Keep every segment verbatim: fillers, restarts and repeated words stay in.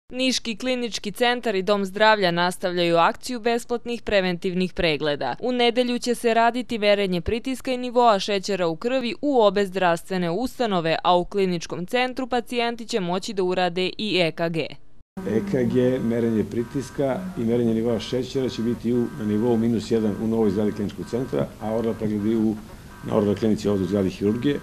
Niški klinički centar i Dom zdravlja nastavljaju akciju besplatnih preventivnih pregleda. U nedelju će se raditi merenje pritiska i nivoa šećera u krvi u obe zdravstvene ustanove, a u kliničkom centru pacijenti će moći da urade i E K G. E K G, merenje pritiska i merenje nivoa šećera će biti na nivou minus jedan u novoj zgradi kliničkog centra, a oralni pregledi na oralnoj klinici ovdje u zgradi hirurgije.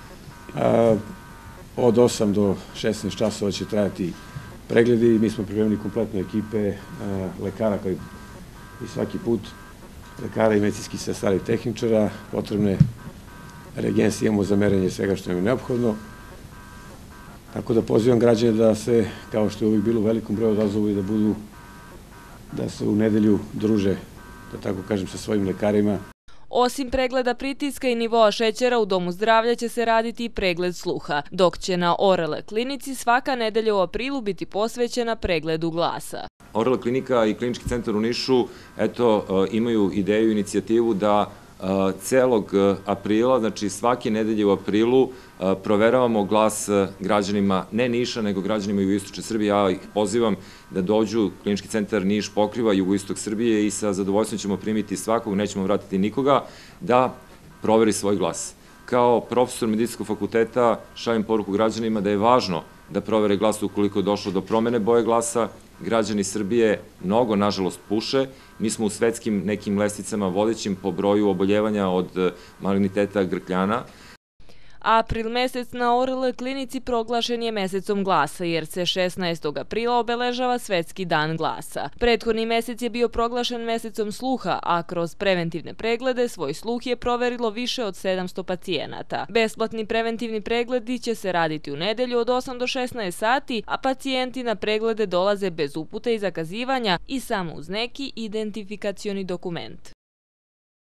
Od osam do šesnaest časova će trajati pregledi. Mi smo pripremili kompletne ekipe lekara kao i svaki put, lekara i medicinskih sestara i tehničara. Potrebne reagense imamo za merenje svega što nam je neophodno. Tako da pozivam građane da se, kao što je uvijek bilo u velikom broju, odazovu i da budu, da se u nedelju druže, da tako kažem, sa svojim lekarima. Osim pregleda pritiska i nivoa šećera, u Domu zdravlja će se raditi i pregled sluha, dok će na Orale klinici svaka nedelja u aprilu biti posvećena pregledu glasa. Orale klinika i klinički centar u Nišu eto, imaju ideju i inicijativu da celog aprila, znači svake nedelje u aprilu, proveravamo glas građanima, ne Niša, nego građanima jugoistočne Srbije. Ja ih pozivam da dođu, klinički centar Niš pokriva jugoistok Srbije i sa zadovoljstvom ćemo primiti svakog, nećemo vratiti nikoga, da proveri svoj glas. Kao profesor medicinskog fakulteta šaljem poruku građanima da je važno da provere glas ukoliko je došlo do promene boje glasa. Građani Srbije mnogo, nažalost, puše. Mi smo u svetskim nekim lestvicama vodećim po broju oboljevanja od maligniteta grkljana. April mesec na Orale klinici proglašen je mesecom glasa, jer se šesnaestog aprila obeležava Svetski dan glasa. Prethodni mesec je bio proglašen mesecom sluha, a kroz preventivne preglede svoj sluh je proverilo više od sedamsto pacijenata. Besplatni preventivni pregledi će se raditi u nedelju od osam do šesnaest sati, a pacijenti na preglede dolaze bez upute i zakazivanja i samo uz neki identifikacioni dokument.